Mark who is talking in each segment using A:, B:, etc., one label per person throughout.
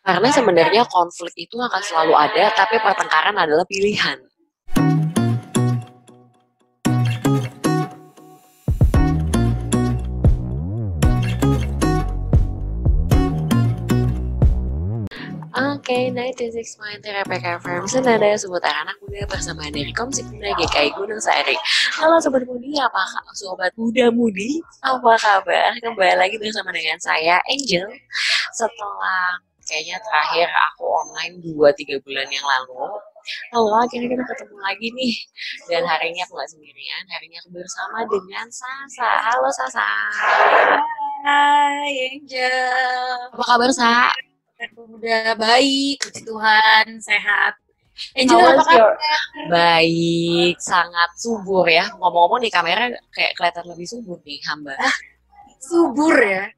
A: Karena sebenarnya konflik itu akan selalu ada, tapi pertengkaran adalah pilihan. Oke, 96.3 RPK FM Senada seputar anak muda bersama dari Komsi Pemuda GKI Gunung Sari. Halo Sobat Mudi, Sobat Muda Mudi, apa kabar? Kembali lagi bersama dengan saya, Angel. Setelah kayaknya terakhir aku online 2-3 bulan yang lalu, akhirnya kita ketemu lagi nih. Dan hari ini aku gak sendirian, hari ini aku bersama dengan Sasa. Halo Sasa.
B: Hai Angel.
A: Apa kabar Sa?
B: Udah baik, puji Tuhan, sehat. Angel apa kabar?
A: Baik, sangat subur ya. Ngomong-ngomong di kamera kayak kelihatan lebih subur nih hamba.
B: Subur ya?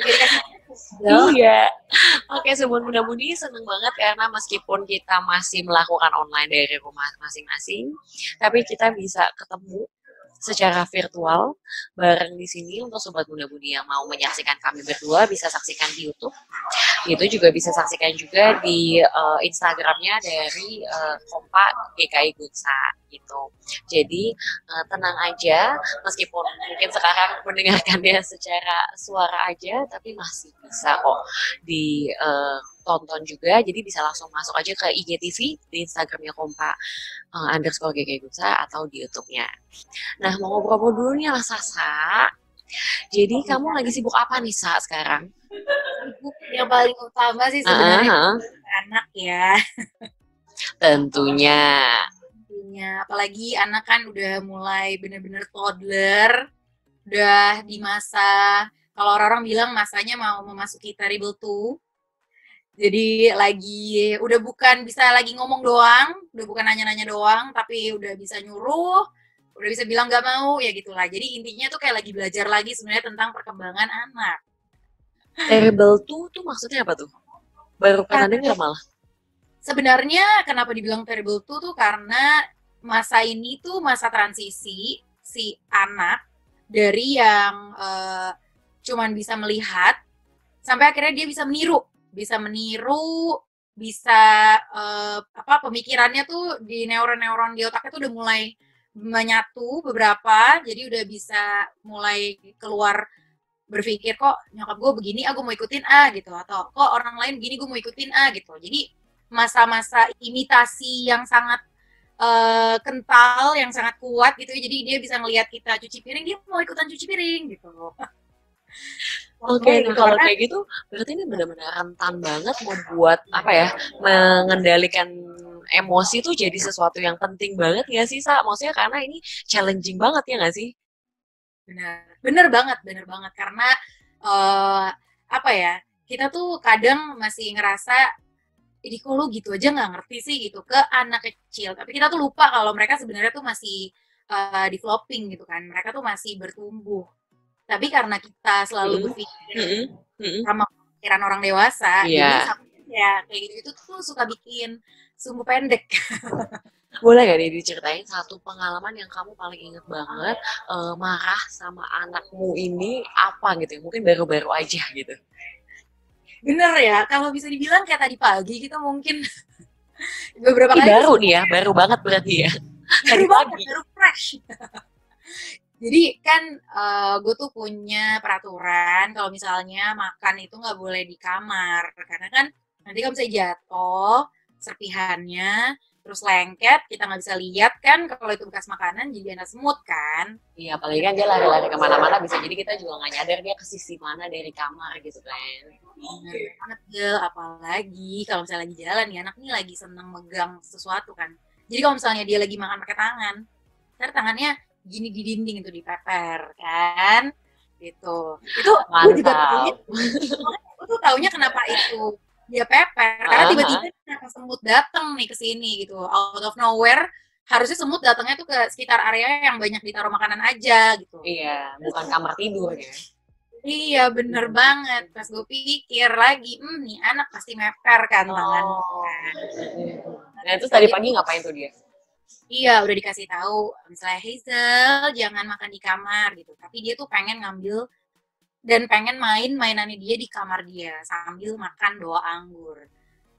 A: Iya. Oke, Sobat Muda Mudi seneng banget karena meskipun kita masih melakukan online dari rumah masing-masing, tapi kita bisa ketemu secara virtual bareng di sini. Untuk Sobat Muda Mudi yang mau menyaksikan kami berdua bisa saksikan di YouTube. Itu juga bisa saksikan juga di Instagramnya dari Kompa GKI Gunsa gitu. Jadi tenang aja, meskipun mungkin sekarang mendengarkannya secara suara aja, tapi masih bisa kok ditonton juga. Jadi bisa langsung masuk aja ke IGTV di Instagramnya Kompa _ GKI Gunsa atau di YouTube-nya. Nah, mau ngobrol dulu nih lah Sasa. Jadi kamu lagi sibuk apa nih Sa sekarang?
B: Yang paling utama sih sebenarnya anak ya.
A: Tentunya.
B: Apalagi anak kan udah mulai bener-bener toddler, udah di masa, kalau orang-orang bilang masanya mau memasuki terrible 2. Jadi lagi udah bukan bisa lagi ngomong doang, udah bukan nanya-nanya doang, tapi udah bisa nyuruh, udah bisa bilang gak mau, ya gitulah. Jadi intinya tuh kayak lagi belajar lagi sebenarnya tentang perkembangan anak.
A: Terrible 2 tuh maksudnya apa tuh? Baru pernah dengar malah.
B: Sebenarnya kenapa dibilang terrible 2 tuh karena masa ini tuh masa transisi si anak dari yang cuman bisa melihat sampai akhirnya dia bisa meniru, bisa pemikirannya tuh di neuron-neuron di otaknya tuh udah mulai menyatu beberapa, jadi udah bisa mulai keluar berpikir, kok nyokap gue begini, gue mau ikutin gitu, atau kok orang lain begini, gue mau ikutin gitu. Jadi masa-masa imitasi yang sangat kental, yang sangat kuat gitu, jadi dia bisa ngelihat kita cuci piring, dia mau ikutan cuci piring gitu.
A: Oke, kalau kayak gitu berarti ini benar-benar rentan banget membuat mengendalikan emosi tuh jadi sesuatu yang penting banget ya sih Sa? Maksudnya karena ini challenging banget ya nggak sih?
B: Bener banget karena kita tuh kadang masih ngerasa jadi kok lu gitu aja nggak ngerti sih gitu ke anak kecil, tapi kita tuh lupa kalau mereka sebenarnya tuh masih developing gitu kan, mereka tuh masih bertumbuh, tapi karena kita selalu berpikir sama pikiran orang dewasa, jadi ya kayak gitu tuh suka bikin sumbu pendek.
A: Boleh gak nih diceritain satu pengalaman yang kamu paling inget banget marah sama anakmu ini apa gitu ya? Mungkin baru-baru aja gitu.
B: Bener ya, kalau bisa dibilang kayak tadi pagi gitu mungkin beberapa kali
A: baru nih ya, baru banget berarti ya.
B: Tadi pagi. Baru fresh. Jadi kan gue tuh punya peraturan kalau misalnya makan itu nggak boleh di kamar, karena kan nanti kalau misalnya jatuh serpihannya terus lengket, kita nggak bisa lihat kan kalau itu bekas makanan, jadi ada semut kan.
A: Iya, apalagi kan dia lari-lari kemana-mana, bisa jadi kita juga nggak nyadar dia ke sisi mana dari kamar gitu kan.
B: Bener banget Gel, apalagi kalau misalnya lagi jalan ya, anak ini lagi seneng megang sesuatu kan. Jadi kalau misalnya dia lagi makan pakai tangan, ntar tangannya gini di dinding itu dipeper kan, gitu. Itu gue juga taunya, gue tuh taunya kenapa itu dia peper, karena tiba-tiba semut datang nih ke sini gitu, out of nowhere. Harusnya semut datangnya tuh ke sekitar area yang banyak ditaruh makanan aja gitu.
A: Iya, bukan kamar tidur ya.
B: Iya, bener banget. Pas gue pikir lagi, nih anak pasti meper kan tangan.
A: Nah, itu tadi pagi ngapain tuh dia?
B: Iya, udah dikasih tahu, misalnya Hazel jangan makan di kamar gitu. Tapi dia tuh pengen ngambil dan pengen main mainannya dia di kamar dia sambil makan doa anggur.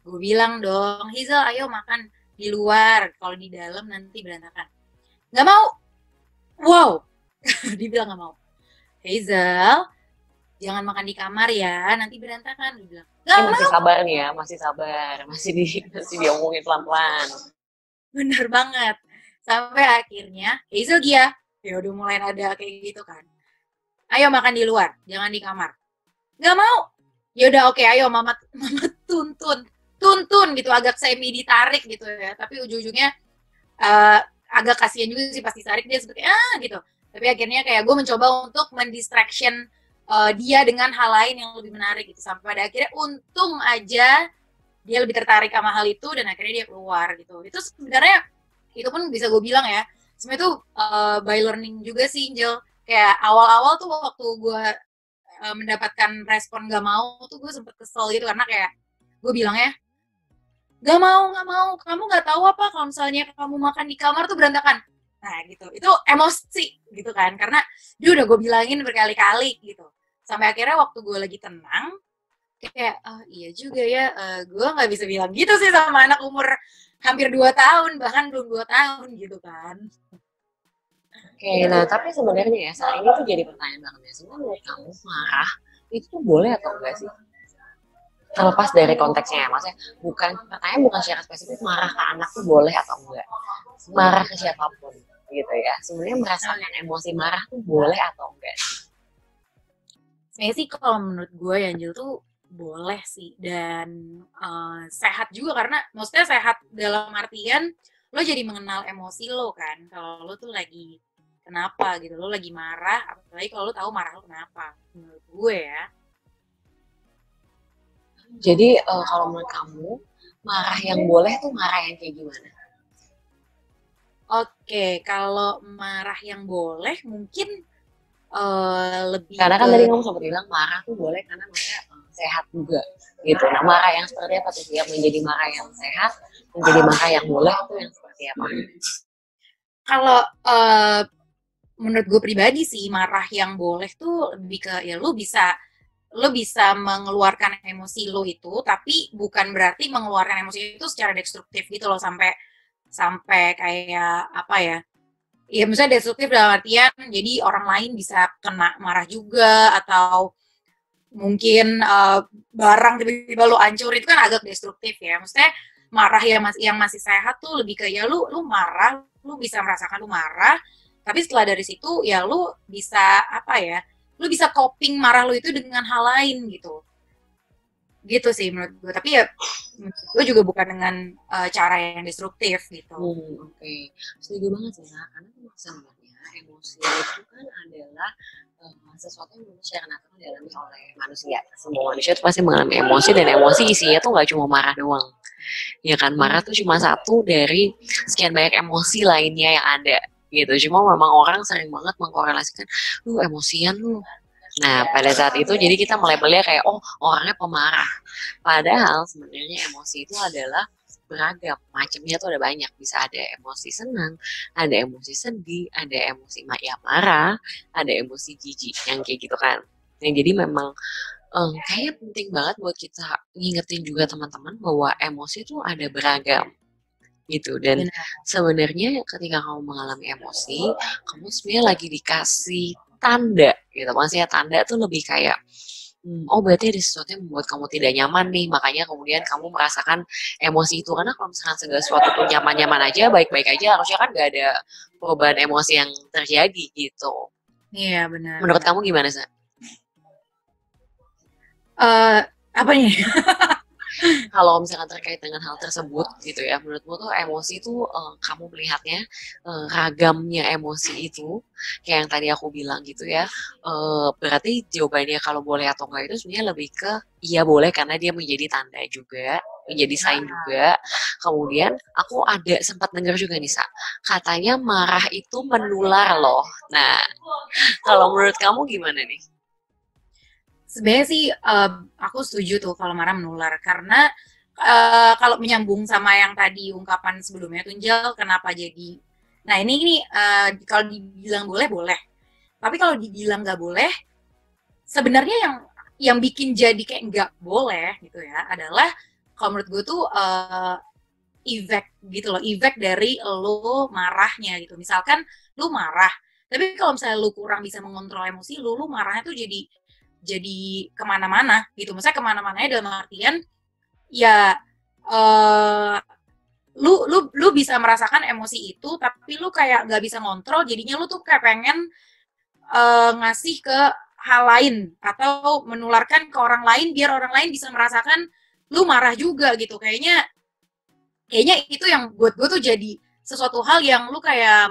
B: Gue bilang dong, Hazel ayo makan di luar, kalau di dalam nanti berantakan. Nggak mau. Wow. Dia bilang nggak mau. Hazel, jangan makan di kamar ya, nanti berantakan. Dia bilang, nggak
A: Ini masih
B: mau.
A: sabar nih ya, masih sabar, masih diomongin pelan-pelan.
B: Bener banget. Sampai akhirnya Hazel dia, ya udah mulai ada kayak gitu kan. Ayo makan di luar, jangan di kamar. Nggak mau. Ya udah oke, ayo mama tuntun gitu, agak semi ditarik gitu ya. Tapi ujung-ujungnya agak kasihan juga sih pasti tarik dia seperti gitu. Tapi akhirnya kayak gue mencoba untuk mendistraction dia dengan hal lain yang lebih menarik gitu. Sampai pada akhirnya untung aja dia lebih tertarik sama hal itu dan akhirnya dia keluar gitu. Itu sebenarnya itu pun bisa gue bilang ya, sebenarnya tuh by learning juga sih Angel. Kayak awal-awal tuh waktu gue mendapatkan respon gak mau tuh gue sempet kesel gitu karena kayak gue bilang ya gak mau, kamu gak tahu apa kalau misalnya kamu makan di kamar tuh berantakan. Nah gitu, itu emosi gitu kan, karena dia udah gue bilangin berkali-kali gitu. Sampai akhirnya waktu gue lagi tenang, kayak, oh iya juga ya, gue gak bisa bilang gitu sih sama anak umur hampir 2 tahun, bahkan belum 2 tahun gitu kan.
A: Oke, nah tapi sebenarnya ya saat ini tuh jadi pertanyaan banget ya. Sebenarnya menurut kamu marah itu tuh boleh atau enggak sih? Terlepas dari konteksnya ya, maksudnya pertanyaan bukan secara spesifik marah ke anak tuh boleh atau enggak. Marah ke siapapun gitu ya. Sebenarnya merasakan emosi marah tuh boleh atau enggak?
B: Sebenarnya sih kalau menurut gue ya Angel tuh boleh sih, dan sehat juga karena maksudnya sehat dalam artian lo jadi mengenal emosi lo kan, kalau lo tuh lagi kenapa gitu, lo lagi marah, apalagi kalau lo tahu marah lo kenapa, menurut gue ya.
A: Jadi kalau menurut kamu marah yang boleh tuh marah yang kayak gimana?
B: Oke, kalau marah yang boleh mungkin lebih
A: Karena kan
B: ke
A: tadi kamu sempat bilang marah tuh boleh karena maksudnya sehat juga gitu. Nah marah yang seperti apa tuh yang menjadi marah yang sehat, menjadi marah yang boleh itu yang seperti apa?
B: kalau menurut gue pribadi sih marah yang boleh tuh lebih ke ya lo bisa mengeluarkan emosi lo itu, tapi bukan berarti mengeluarkan emosi itu secara destruktif gitu loh, sampai sampai kayak apa ya, ya misalnya destruktif dalam artian jadi orang lain bisa kena marah juga, atau mungkin barang tiba-tiba lo hancur, itu kan agak destruktif ya. Maksudnya marah yang masih sehat tuh lebih ke ya lu marah, lu bisa merasakan lu marah, tapi setelah dari situ ya lu bisa apa ya, lu bisa coping marah lu itu dengan hal lain gitu sih menurut gue. Tapi ya gue juga bukan dengan cara yang destruktif gitu.
A: Oke. Setuju banget sih Kak, karena kan sebenarnya emosi itu kan adalah sesuatu yang secara natural dialami oleh manusia. Semua manusia itu pasti mengalami emosi, dan emosi isinya tuh nggak cuma marah doang. Ya kan, marah tuh cuma satu dari sekian banyak emosi lainnya yang ada gitu. Cuma memang orang sering banget mengkorelasikan, lu emosian lu. Nah, pada saat itu jadi kita melabelnya kayak, oh orangnya pemarah. Padahal sebenarnya emosi itu adalah beragam, macamnya tuh ada banyak. Bisa ada emosi senang, ada emosi sedih, ada emosi ya marah, ada emosi jijik, yang kayak gitu kan. Nah, jadi memang kayaknya penting banget buat kita ngingetin juga teman-teman bahwa emosi itu ada beragam gitu. Dan sebenarnya ketika kamu mengalami emosi, kamu sebenarnya lagi dikasih tanda gitu. Maksudnya tanda tuh lebih kayak oh berarti ada sesuatu yang membuat kamu tidak nyaman nih, makanya kemudian kamu merasakan emosi itu. Karena kalau misalkan segala sesuatu tuh nyaman-nyaman aja, baik-baik aja, harusnya kan gak ada perubahan emosi yang terjadi gitu.
B: Iya benar.
A: Menurut kamu gimana sih?
B: Apanya?
A: Kalau misalkan terkait dengan hal tersebut gitu ya, menurutmu tuh emosi itu kamu melihatnya ragamnya emosi itu kayak yang tadi aku bilang gitu ya, berarti jawabannya kalau boleh atau enggak itu sebenarnya lebih ke iya boleh karena dia menjadi tanda juga, menjadi sign juga. Kemudian aku ada sempat dengar juga nih Sa, katanya marah itu menular loh. Nah kalau menurut kamu gimana nih?
B: Sebenarnya sih aku setuju tuh kalau marah menular, karena kalau menyambung sama yang tadi ungkapan sebelumnya Tunjal, kenapa jadi, nah ini kalau dibilang boleh, tapi kalau dibilang nggak boleh, sebenarnya yang bikin jadi kayak nggak boleh gitu ya adalah kalau menurut gue tuh efek gitu loh, efek dari lo marahnya gitu. Misalkan lu marah, tapi kalau misalnya lu kurang bisa mengontrol emosi lu marahnya tuh jadi kemana-mana gitu. Maksudnya kemana-mananya dalam artian ya uh, lu bisa merasakan emosi itu, tapi lu kayak nggak bisa ngontrol, jadinya lu tuh kayak pengen ngasih ke hal lain atau menularkan ke orang lain biar orang lain bisa merasakan lu marah juga gitu. Kayaknya itu yang buat gue tuh jadi sesuatu hal yang lu kayak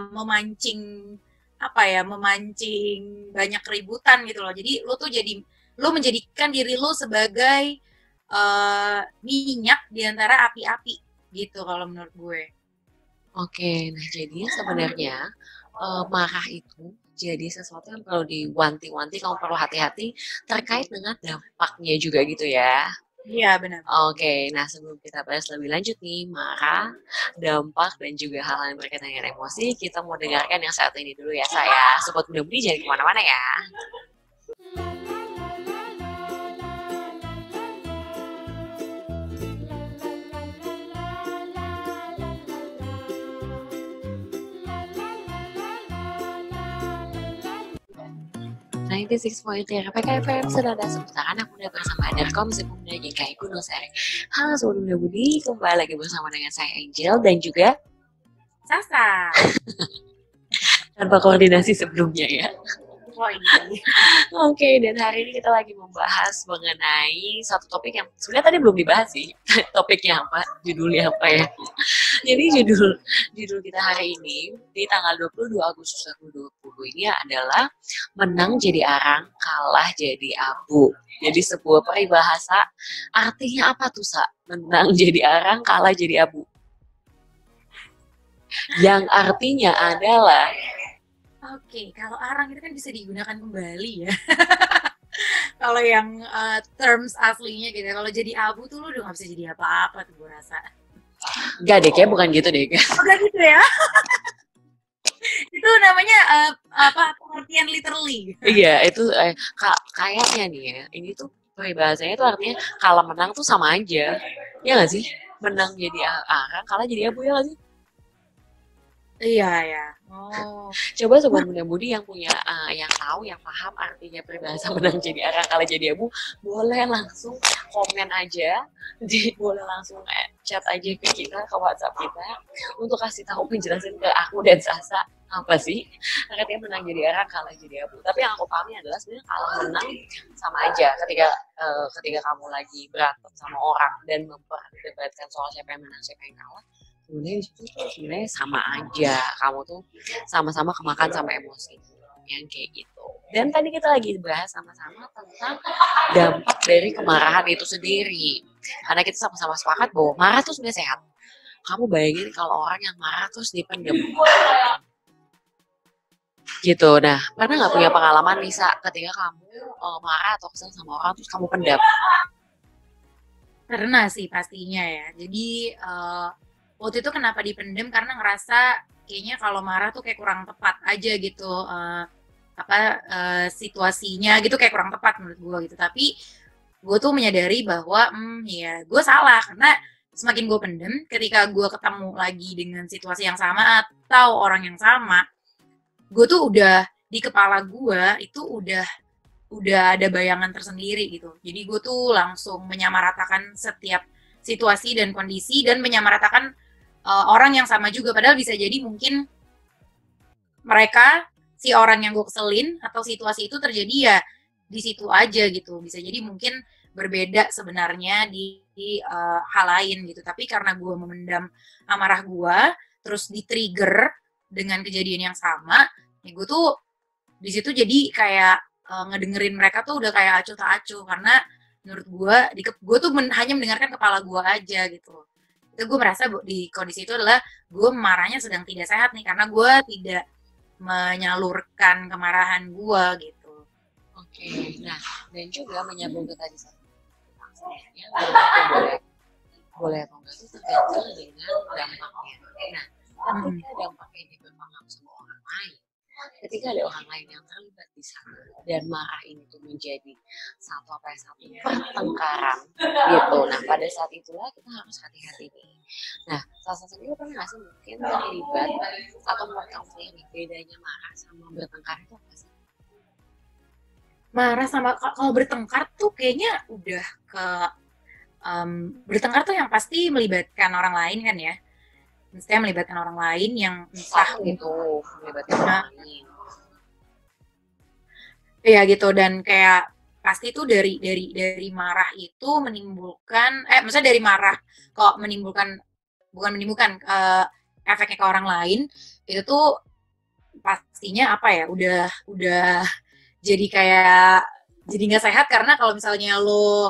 B: memancing banyak keributan gitu loh. Jadi lu menjadikan diri lu sebagai minyak di antara api-api gitu kalau menurut gue.
A: Oke, nah jadi sebenarnya marah itu jadi sesuatu yang perlu diwanti-wanti, kamu perlu hati-hati terkait dengan dampaknya juga gitu ya.
B: Iya benar.
A: Oke, nah sebelum kita bahas lebih lanjut nih, marah, dampak, dan juga hal-hal yang berkaitan dengan emosi, kita mau dengarkan yang satu ini dulu ya, saya. Sobat Muda Budi, jangan kemana-mana ya. 96.3 PKFM Senada Seputar Anak Muda bersama Adarkom Sepemuda GKI Gunung Sereng. Halo Sobat Muda Budi, kembali lagi bersama dengan saya Angel dan juga
B: Sasa.
A: tanpa koordinasi sebelumnya ya.
B: Oh ini.
A: Oke, dan hari ini kita lagi membahas mengenai satu topik yang sebenarnya tadi belum dibahas sih. Topiknya apa, judulnya apa ya. Jadi judul kita hari ini di tanggal 22 Agustus 2020 ini adalah menang jadi arang, kalah jadi abu. Jadi sebuah peribahasa, artinya apa tuh, Sa? Menang jadi arang, kalah jadi abu. Yang artinya adalah
B: Oke, kalau arang itu kan bisa digunakan kembali ya. Kalau yang terms aslinya gitu. Kalau jadi abu tuh lu udah gak bisa jadi apa-apa tuh gue rasa.
A: Gak deh, kayak bukan gitu deh.
B: Udah gitu ya. Itu namanya pengertian literally.
A: Iya, itu kayaknya nih ya. Ini tuh peribahasanya tuh artinya kalah menang tuh sama aja. Ya nggak sih? Menang jadi arang, kalah jadi abu ya nggak sih?
B: Iya ya. Oh.
A: Coba Sobat Muda Budi yang punya, yang tahu, yang paham artinya peribahasa menang jadi arang, kalah jadi abu, boleh langsung komen aja, boleh langsung chat aja ke kita, ke WhatsApp kita, untuk kasih tahu penjelasan ke aku dan Sasa apa sih artinya menang jadi arang, kalah jadi abu. Tapi yang aku pahami adalah sebenarnya kalah menang sama aja ketika kamu lagi berantem sama orang dan memperdebatkan soal siapa yang menang, siapa yang kalah. Sebenarnya sama aja, kamu tuh sama-sama kemakan sama emosi yang kayak gitu. Dan tadi kita lagi bahas sama-sama tentang dampak dari kemarahan itu sendiri, karena kita sama-sama sepakat bahwa marah tuh sebenarnya sehat. Kamu bayangin kalau orang yang marah terus dipendam gitu. Nah, pernah nggak punya pengalaman Nisa ketika kamu marah atau kesel sama orang terus kamu pendam?
B: Pernah sih pastinya ya. Jadi waktu itu kenapa dipendem karena ngerasa kayaknya kalau marah tuh kayak kurang tepat aja gitu, situasinya gitu kayak kurang tepat menurut gue gitu. Tapi gue tuh menyadari bahwa ya gue salah karena semakin gue pendem, ketika gue ketemu lagi dengan situasi yang sama atau orang yang sama, gue tuh udah di kepala gue itu udah ada bayangan tersendiri gitu. Jadi gue tuh langsung menyamaratakan setiap situasi dan kondisi dan menyamaratakan orang yang sama juga. Padahal bisa jadi mungkin mereka, si orang yang gue keselin atau situasi itu terjadi ya di situ aja gitu. Bisa jadi mungkin berbeda sebenarnya di hal lain gitu. Tapi karena gue memendam amarah gue, terus di-trigger dengan kejadian yang sama, ya gue tuh di situ jadi kayak ngedengerin mereka tuh udah kayak acuh tak acuh, karena menurut gue tuh hanya mendengarkan kepala gue aja gitu. Itu gue merasa di kondisi itu adalah gue marahnya sedang tidak sehat nih, karena gue tidak menyalurkan kemarahan gue gitu.
A: Oke, nah dan juga menyambung ke tadi sebenarnya boleh atau enggak itu tergantung dengan dampaknya. Nah, ketika dampaknya ini berpengaruh sama orang lain, ketika ada orang lain yang terlibat di bisa dan marah ini tuh menjadi satu pertengkaran gitu. Nah pada saat itulah kita harus hati-hati nih. Nah salah satunya pernah nggak sih mungkin terlibat atau menurut kamu sendiri bedanya marah sama bertengkar itu apa sih?
B: Marah sama kalau bertengkar tuh kayaknya udah ke bertengkar tuh yang pasti melibatkan orang lain kan ya. Mestinya melibatkan orang lain yang entah
A: gitu melibatkan orang lain.
B: Iya gitu, dan kayak pasti tuh dari marah itu menimbulkan maksudnya dari marah kok menimbulkan bukan menimbulkan efeknya ke orang lain itu tuh pastinya apa ya udah jadi kayak jadi nggak sehat karena kalau misalnya lo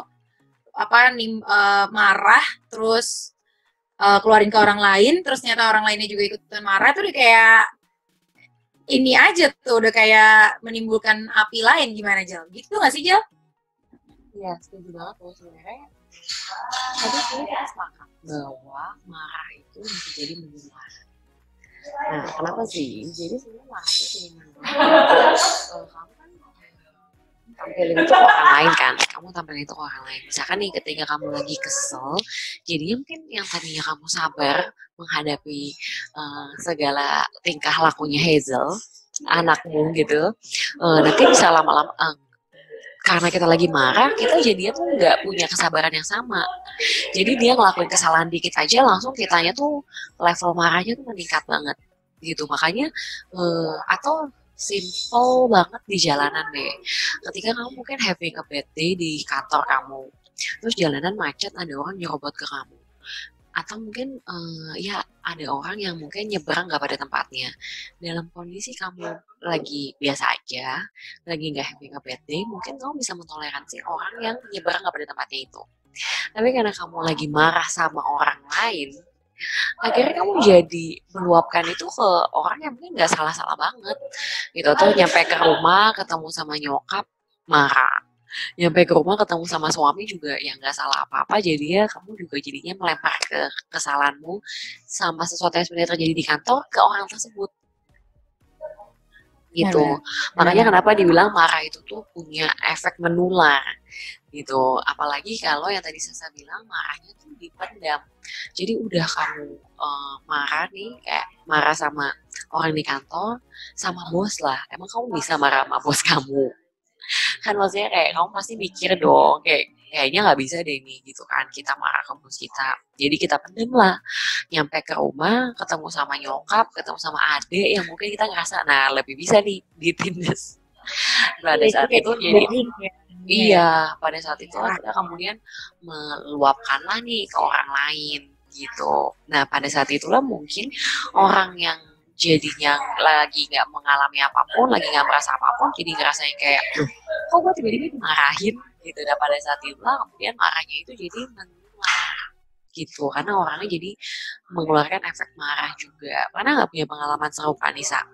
B: marah terus keluarin ke orang lain terus ternyata orang lainnya juga ikutan marah tuh udah kayak ini aja tuh udah kayak menimbulkan api lain gimana Jel? Gitu nggak sih Jel?
A: Iya setuju banget loh sebenarnya. Tapi sebenarnya kita sepakat bahwa marah itu bisa jadi menular. Nah kenapa sih? Jadi sebenarnya marah itu jadi menular. Kamu kan tampilin itu ke orang lain kan, kamu tampilin itu ke orang lain. Misalkan nih ketika kamu lagi kesel, jadinya mungkin yang tadinya kamu sabar menghadapi segala tingkah lakunya Hazel, anakmu gitu, nanti bisa lama-lama karena kita lagi marah, kita jadinya tuh nggak punya kesabaran yang sama. Jadi dia ngelakuin kesalahan dikit aja, langsung kitanya tuh level marahnya tuh meningkat banget gitu. Makanya atau simple banget di jalanan deh. Ketika kamu mungkin having a bad day di kantor kamu, terus jalanan macet, ada orang nyerobot ke kamu. Atau mungkin ya ada orang yang mungkin nyebrang nggak pada tempatnya. Dalam kondisi kamu lagi biasa aja, lagi nggak having a bad day, mungkin kamu bisa mentoleransi orang yang nyebrang nggak pada tempatnya itu. Tapi karena kamu lagi marah sama orang lain, akhirnya kamu jadi meluapkan itu ke orang yang mungkin nggak salah-salah banget gitu. Tuh nyampe ke rumah ketemu sama nyokap marah, nyampe ke rumah ketemu sama suami juga yang nggak salah apa-apa, jadinya kamu juga jadinya melempar ke kesalahanmu sama sesuatu yang sebenarnya terjadi di kantor ke orang tersebut gitu. Makanya kenapa dibilang marah itu tuh punya efek menular gitu. Apalagi kalau yang tadi saya bilang marahnya tuh dipendam. Jadi udah kamu marah nih, kayak marah sama orang di kantor, sama bos lah. Emang kamu bisa marah sama bos kamu? Kan maksudnya kayak kamu pasti mikir dong, kayaknya nggak bisa deh nih gitu kan, kita marah ke bos kita. Jadi kita pendem lah. Nyampe ke rumah, ketemu sama nyokap, ketemu sama adik yang mungkin kita ngerasa, nah lebih bisa nih ditindas. Pada saat itu jadi iya, pada saat itu kita kemudian meluapkanlah nih ke orang lain gitu. Nah pada saat itulah mungkin orang yang jadinya lagi nggak mengalami apapun, lagi nggak merasa apapun, jadi ngerasain kayak, kok gue tiba-tiba dimarahin gitu. Dan pada saat itulah kemudian marahnya itu jadi menular gitu, karena orangnya jadi mengeluarkan efek marah juga. Karena nggak punya pengalaman serupa Nisa?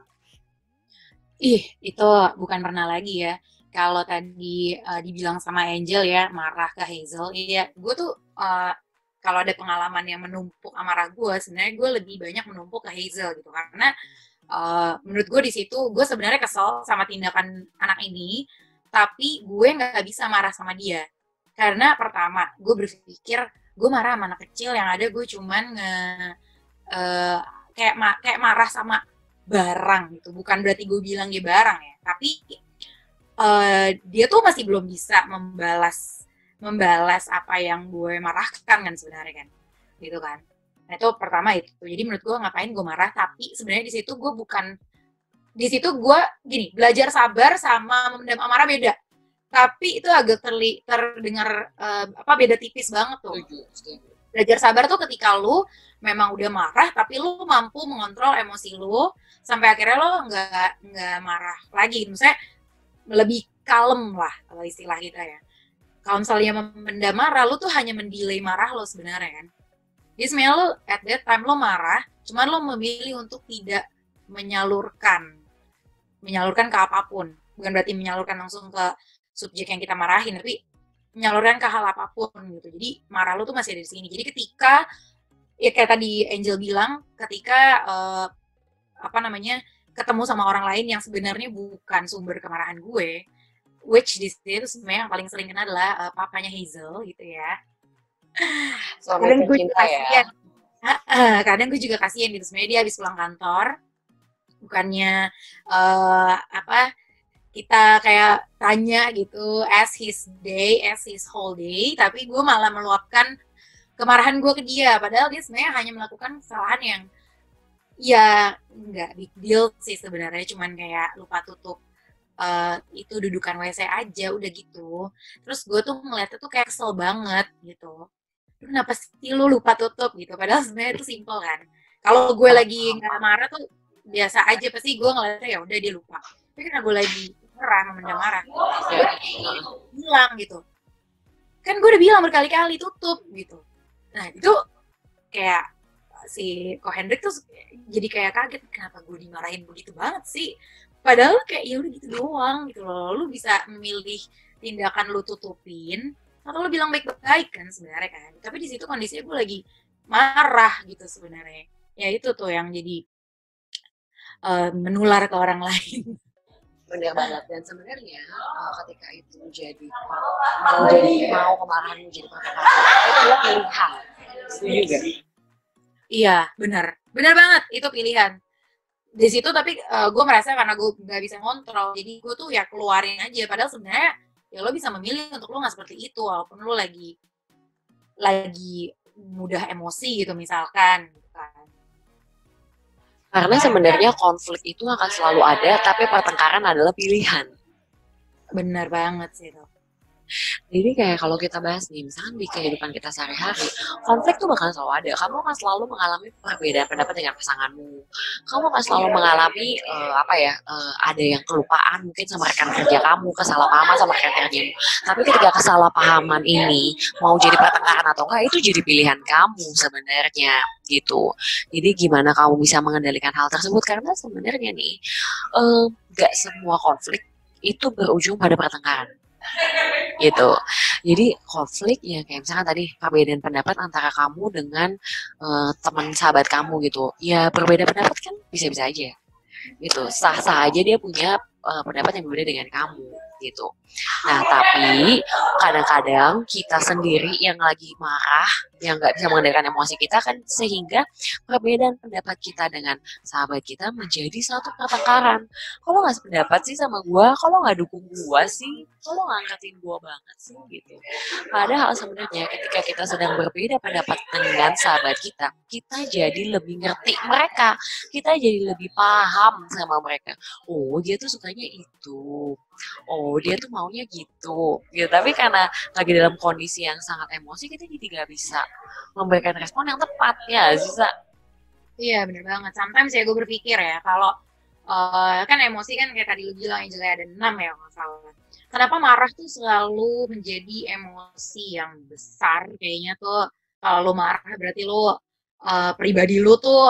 B: Itu bukan pernah lagi ya. Kalau tadi dibilang sama Angel ya marah ke Hazel, iya gue tuh kalau ada pengalaman yang menumpuk amarah gue, sebenarnya gue lebih banyak menumpuk ke Hazel gitu karena menurut gue di situ gue sebenarnya kesel sama tindakan anak ini, tapi gue nggak bisa marah sama dia karena pertama gue berpikir gue marah sama anak kecil yang ada gue cuman kayak marah sama barang gitu, bukan berarti gue bilang dia barang ya, tapi dia tuh masih belum bisa membalas apa yang gue marahkan kan sebenarnya kan, gitu kan. Nah itu pertama itu. Jadi menurut gue ngapain gue marah, tapi sebenarnya di situ gue gini, belajar sabar sama memendam amarah beda. Tapi itu agak terdengar beda tipis banget tuh. Belajar sabar tuh ketika lu memang udah marah tapi lu mampu mengontrol emosi lu sampai akhirnya lu nggak marah lagi. Misalnya lebih kalem lah kalau istilah kita ya. Kalau misalnya memendam marah, lu tuh hanya mendelay marah lo sebenarnya kan. Jadi sebenarnya lo at that time lo marah, cuman lo memilih untuk tidak menyalurkan ke apapun. Bukan berarti menyalurkan langsung ke subjek yang kita marahin, tapi menyalurkan ke hal apapun gitu. Jadi marah lo tuh masih ada di sini. Jadi ketika ya kayak tadi Angel bilang, ketika ketemu sama orang lain yang sebenarnya bukan sumber kemarahan gue, which di situ sebenarnya yang paling sering kena adalah papanya Hazel gitu ya.
A: Suami
B: Kadang gue juga
A: tercinta ya.
B: kasihan, kadang gue juga kasihan gitu sebenarnya dia habis pulang kantor, bukannya apa kita kayak tanya gitu as his whole day, tapi gue malah meluapkan kemarahan gue ke dia, padahal dia sebenarnya hanya melakukan kesalahan yang ya nggak big deal sih sebenarnya, cuman kayak lupa tutup itu dudukan WC aja udah gitu. Terus gue tuh ngeliatnya tuh kayak kesel banget gitu, kenapa sih lu lupa tutup gitu, padahal sebenarnya itu simple kan. Kalau gue lagi nggak marah tuh biasa aja, pasti gue ngeliatnya ya udah dia lupa, tapi karena gue lagi marah, memendam marah, gue bilang gitu kan, gue udah bilang berkali-kali tutup gitu. Nah itu kayak si Ko Hendrik tuh jadi kayak kaget, kenapa gue dimarahin begitu banget sih, padahal kayak ya udah gitu doang gitu loh. Lu bisa memilih tindakan lu tutupin atau lu bilang baik-baik kan sebenarnya kan, tapi di situ kondisinya gue lagi marah gitu sebenarnya. Ya itu tuh yang jadi menular ke orang lain.
A: Bener banget. Dan sebenarnya ketika itu mau kemarahan menjadi pertengkaran, itu adalah pilihan. Setuju gak?
B: Iya, benar banget, itu pilihan di situ. Tapi gue merasa karena gue nggak bisa ngontrol, jadi gue tuh ya keluarin aja, padahal sebenarnya ya lo bisa memilih untuk lo nggak seperti itu walaupun lo lagi mudah emosi gitu misalkan gitu kan.
A: Karena sebenarnya konflik itu akan selalu ada, tapi pertengkaran adalah pilihan.
B: Benar banget sih itu.
A: Jadi kayak kalau kita bahas nih, misalkan di kehidupan kita sehari-hari, konflik tuh bakal selalu ada. Kamu akan selalu mengalami perbedaan pendapat dengan pasanganmu. Kamu akan selalu mengalami ada yang kelupaan mungkin sama rekan kerja kamu, kesalahpahaman sama rekan kerjamu. Tapi ketika kesalahpahaman ini mau jadi pertengkaran atau enggak, itu jadi pilihan kamu sebenarnya gitu. Jadi gimana kamu bisa mengendalikan hal tersebut? Karena sebenarnya nih, nggak semua konflik itu berujung pada pertengkaran gitu. Jadi konflik ya kayak misalkan tadi perbedaan pendapat antara kamu dengan teman sahabat kamu gitu. Ya berbeda pendapat kan bisa-bisa aja gitu. Sah-sah aja dia punya pendapat yang berbeda dengan kamu gitu. Nah tapi kadang-kadang kita sendiri yang lagi marah, yang nggak bisa mengendalikan emosi kita kan, sehingga perbedaan pendapat kita dengan sahabat kita menjadi suatu pertengkaran. Kalau nggak sependapat sih sama gue, kalau nggak dukung gue sih, kalau nggak angkatin gue banget sih gitu. Padahal sebenarnya ketika kita sedang berbeda pendapat dengan sahabat kita, kita jadi lebih ngerti mereka, kita jadi lebih paham sama mereka. Oh dia tuh sukanya itu, oh dia tuh maunya gitu. Tapi karena lagi dalam kondisi yang sangat emosi, kita jadi nggak bisa memberikan respon yang tepat ya Ziza.
B: Iya bener banget. Sometimes ya gue berpikir ya, kalau kan emosi kan kayak tadi lu bilang Angela ada 6 ya masalah. Kenapa marah tuh selalu menjadi emosi yang besar? Kayaknya tuh kalau lu marah berarti lu pribadi lu tuh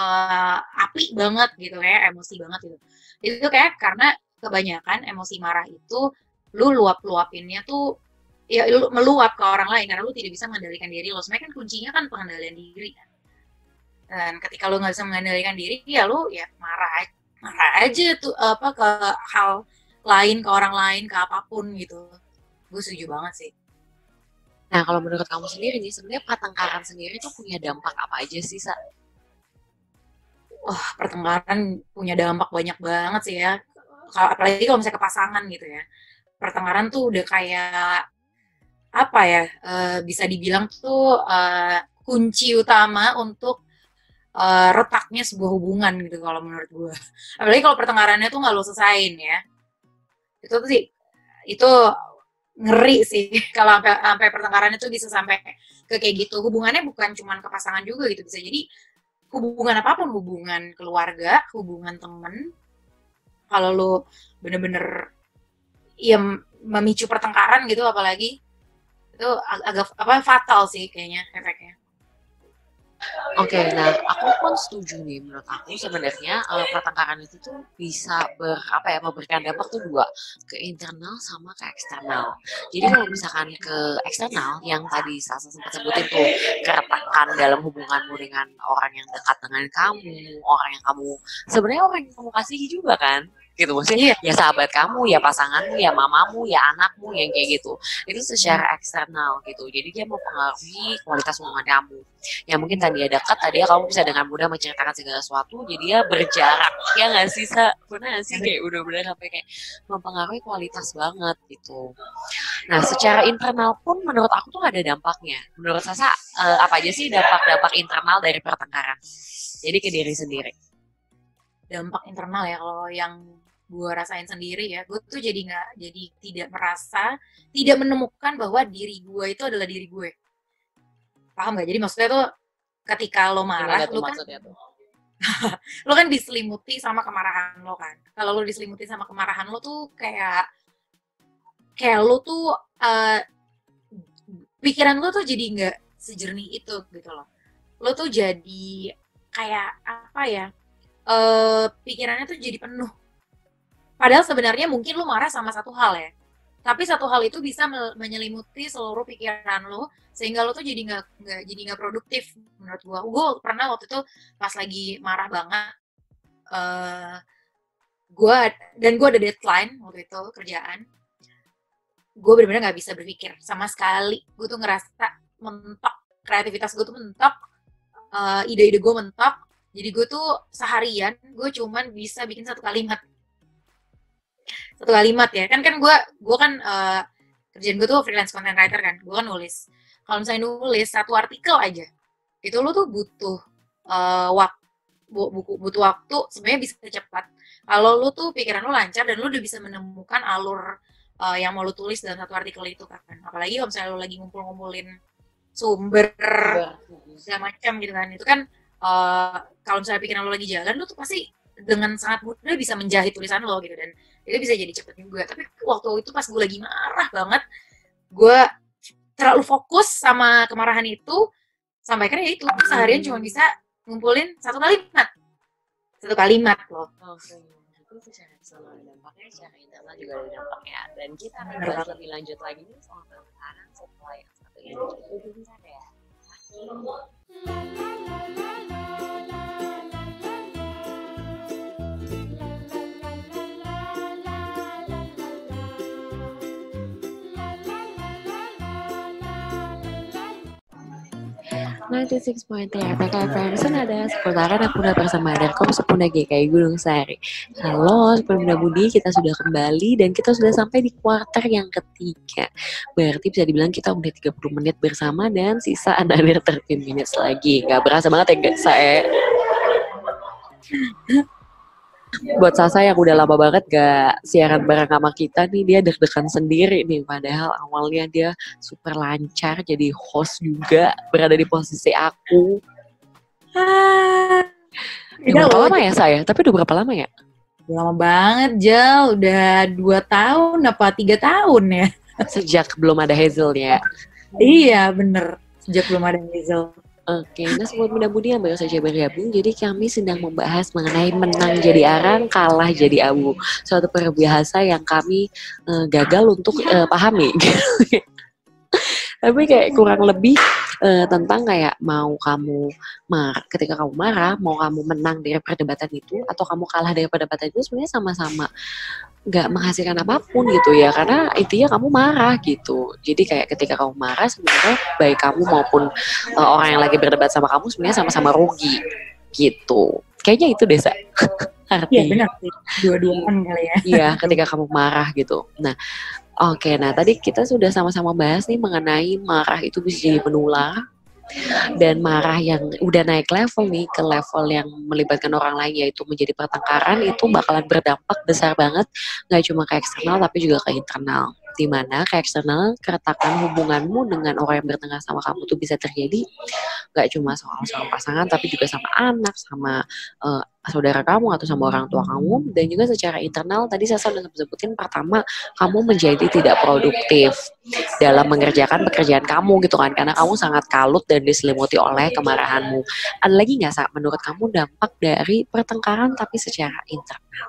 B: api banget gitu ya, emosi banget gitu. Itu kayak karena kebanyakan emosi marah itu lu luapinnya tuh ya lu meluap ke orang lain karena lu tidak bisa mengendalikan diri lo. Sebenarnya kan kuncinya kan pengendalian diri kan. Dan ketika lu nggak bisa mengendalikan diri, ya lu ya marah aja tuh ke hal lain, ke orang lain, ke apapun gitu. Gue setuju banget sih.
A: Nah kalau menurut kamu sendiri nih, sebenarnya pertengkaran sendiri tuh punya dampak apa aja sih Sa?
B: Pertengkaran punya dampak banyak banget sih ya. Apalagi kalau misalnya ke pasangan gitu ya. Pertengkaran tuh udah kayak apa ya, bisa dibilang tuh kunci utama untuk retaknya sebuah hubungan gitu kalau menurut gue. Apalagi kalau pertengkarannya tuh nggak lo selesain ya. Itu tuh sih, itu ngeri sih kalau sampai pertengkarannya tuh bisa sampai ke kayak gitu. Hubungannya bukan cuma ke pasangan juga gitu, bisa jadi hubungan apapun, hubungan keluarga, hubungan temen. Kalau lo bener-bener ya memicu pertengkaran gitu, apalagi itu agak fatal sih kayaknya efeknya.
A: Oke, nah aku pun setuju nih. Menurut aku sebenarnya pertengkaran itu tuh bisa memberikan dampak tuh dua, ke internal sama ke eksternal. Jadi kalau misalkan ke eksternal yang tadi Sasa sempat sebutin tuh, keretakan dalam hubunganmu dengan orang yang dekat dengan kamu, orang yang kamu sebenarnya orang yang kamu kasihi juga kan, gitu maksudnya
B: Iya,
A: ya sahabat kamu, ya pasanganmu, ya mamamu, ya anakmu, yang kayak gitu. Itu secara eksternal gitu. Jadi dia mempengaruhi kualitas hubungan kamu. Ya mungkin tadi ya dekat, tadi ya kamu bisa dengan mudah menceritakan segala sesuatu, jadi ya berjarak, ya nggak sih Sa? Benar nggak sih, kayak udah-benar sampai kayak mempengaruhi kualitas banget gitu. Nah secara internal pun menurut aku tuh ada dampaknya. Menurut Sasa apa aja sih dampak-dampak internal dari pertengkaran? Jadi ke diri sendiri.
B: dampak internal ya kalau yang gue rasain sendiri ya, gue tuh jadi tidak merasa, tidak menemukan bahwa diri gue itu adalah diri gue. Paham gak? Jadi maksudnya tuh ketika lo marah,
A: Gimana tuh maksudnya tuh?
B: lo kan diselimuti sama kemarahan lo kan. Kalau lo diselimuti sama kemarahan lo tuh kayak lo tuh pikiran lo tuh jadi nggak sejernih itu gitu loh. Lo tuh jadi kayak apa ya? Pikirannya tuh jadi penuh. Padahal sebenarnya mungkin lo marah sama satu hal ya. Tapi satu hal itu bisa menyelimuti seluruh pikiran lo sehingga lo tuh jadi nggak produktif menurut gua. Gue pernah waktu itu pas lagi marah banget, eh gue ada deadline waktu itu kerjaan. Gue benar-benar nggak bisa berpikir sama sekali. Gue tuh ngerasa mentok, kreativitas gue tuh mentok, ide-ide gue mentok. Jadi gue tuh seharian gue cuman bisa bikin satu kalimat ya kan gue kan kerjaan gue tuh freelance content writer kan, gue kan nulis. Kalau misalnya nulis satu artikel aja itu lo tuh butuh butuh waktu sebenarnya bisa cepat kalau lo tuh pikiran lo lancar dan lo udah bisa menemukan alur yang mau lo tulis dalam satu artikel itu kan. Apalagi kalau misalnya lo lagi ngumpulin sumber segala macam gitu kan, itu kan kalau misalnya pikiran lo lagi jalan, lo tuh pasti dengan sangat mudah bisa menjahit tulisan lo gitu, dan itu bisa jadi cepet juga. Tapi waktu itu pas gue lagi marah banget, gue terlalu fokus sama kemarahan itu sampai akhirnya ya itu seharian cuma bisa ngumpulin satu kalimat loh.
A: Itu secara eksternal ada dampaknya, secara internal juga ada dampaknya. Dan kita akan bahas lebih lanjut lagi nih soal pertengkaran setelah yang satu ini. Itu bentar ya. Nanti 6.3 PKFM Senada seputaran aku udah bersama Darkom Sepunda GKI Gunung Sari. Halo Sepunda Budi, kita sudah kembali dan kita sudah sampai di kuarter yang ketiga. Berarti bisa dibilang kita udah 30 menit bersama dan sisa another 13 minutes lagi. Gak berasa banget ya guys saya. Buat Sasa yang udah lama banget gak siaran bareng sama kita nih, dia deg-degan sendiri nih. Padahal awalnya dia super lancar jadi host juga, berada di posisi aku. Udah berapa lama ya saya? Tapi udah berapa lama ya?
B: Lama banget Jal, udah 2 tahun apa 3 tahun ya.
A: Sejak belum ada Hazel ya.
B: Iya bener, sejak belum ada Hazel.
A: Oke, nah Sobat Muda Budi yang baru saja bergabung, jadi kami sedang membahas mengenai menang jadi arang, kalah jadi abu. Suatu peribahasa yang kami gagal untuk pahami. Tapi kayak kurang lebih tentang kayak mau kamu ketika kamu marah, mau kamu menang dari perdebatan itu atau kamu kalah dari perdebatan itu sebenarnya sama-sama nggak menghasilkan apapun gitu ya, karena intinya kamu marah gitu. Jadi kayak ketika kamu marah sebenarnya baik kamu maupun orang yang lagi berdebat sama kamu sebenarnya sama-sama rugi gitu. Kayaknya itu desa artinya.
B: Iya benar sih, dua-duaan kali ya.
A: Iya, ketika kamu marah gitu. Nah, oke, nah tadi kita sudah sama-sama bahas nih mengenai marah itu bisa jadi penular. Dan marah yang udah naik level nih ke level yang melibatkan orang lain, yaitu menjadi pertengkaran, itu bakalan berdampak besar banget, nggak cuma ke eksternal tapi juga ke internal. di mana ke eksternal keretakan hubunganmu dengan orang yang bertengkar sama kamu tuh bisa terjadi nggak cuma soal sama pasangan tapi juga sama anak, sama saudara kamu atau sama orang tua kamu, dan juga secara internal tadi saya sudah sebutin, pertama kamu menjadi tidak produktif dalam mengerjakan pekerjaan kamu gitu kan, karena kamu sangat kalut dan diselimuti oleh kemarahanmu. Ada lagi nggak Sa, menurut kamu dampak dari pertengkaran tapi secara internal?